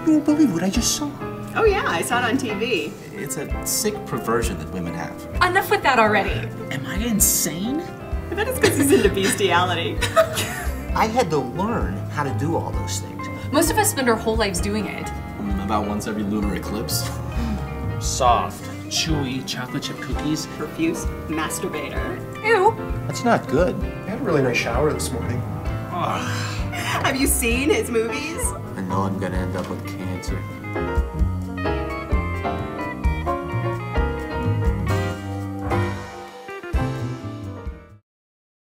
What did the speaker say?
You won't believe what I just saw. Oh yeah, I saw it on TV. It's a sick perversion that women have. Enough with that already. Am I insane? I bet it's because he's into bestiality. I had to learn how to do all those things. Most of us spend our whole lives doing it. About once every lunar eclipse. Soft, chewy chocolate chip cookies. Profuse masturbator. Ew. That's not good. I had a really nice shower this morning. Have you seen his movies? I know I'm gonna end up with cancer.